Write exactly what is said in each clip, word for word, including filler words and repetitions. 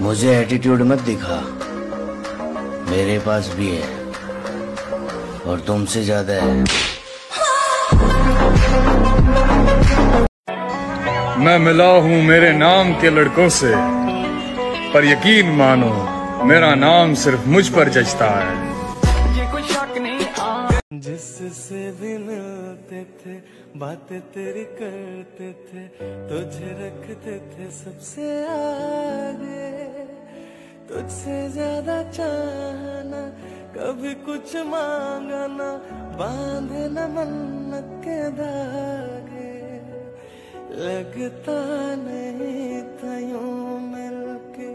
मुझे एटीट्यूड मत दिखा, मेरे पास भी है और तुमसे ज्यादा है। मैं मिला हूँ मेरे नाम के लड़कों से, पर यकीन मानो मेरा नाम सिर्फ मुझ पर जचता है। जिससे भी मिलते थे बातें तेरी करते थे, तुझे रखते थे सबसे आगे, तुझसे ज्यादा चाहना, कभी कुछ मांगा ना, बांधे न मन्नत के धागे, लगता नहीं था यूं मिलके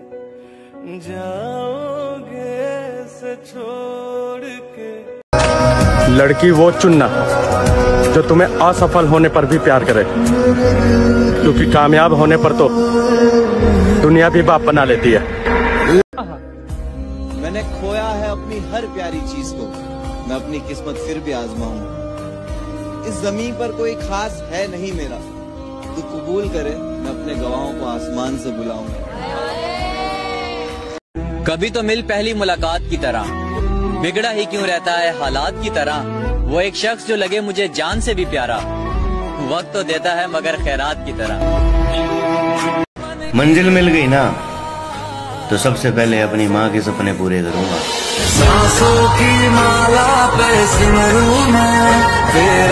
जाओगे से छोड़ के। लड़की वो चुनना जो तुम्हें असफल होने पर भी प्यार करे, क्योंकि कामयाब होने पर तो दुनिया भी बाप बना लेती है। मैंने खोया है अपनी हर प्यारी चीज को, मैं अपनी किस्मत फिर भी आजमाऊंगा। इस जमीन पर कोई खास है नहीं मेरा, तू कबूल करे मैं अपने गवाहों को आसमान से बुलाऊंगा। कभी तो मिल पहली मुलाकात की तरह, बिगड़ा ही क्यों रहता है हालात की तरह। वो एक शख्स जो लगे मुझे जान से भी प्यारा, वक्त तो देता है मगर खैरात की तरह। मंजिल मिल गई ना तो सबसे पहले अपनी माँ के सपने पूरे करूंगा। सांसों की माला पे सिमरूं मैं।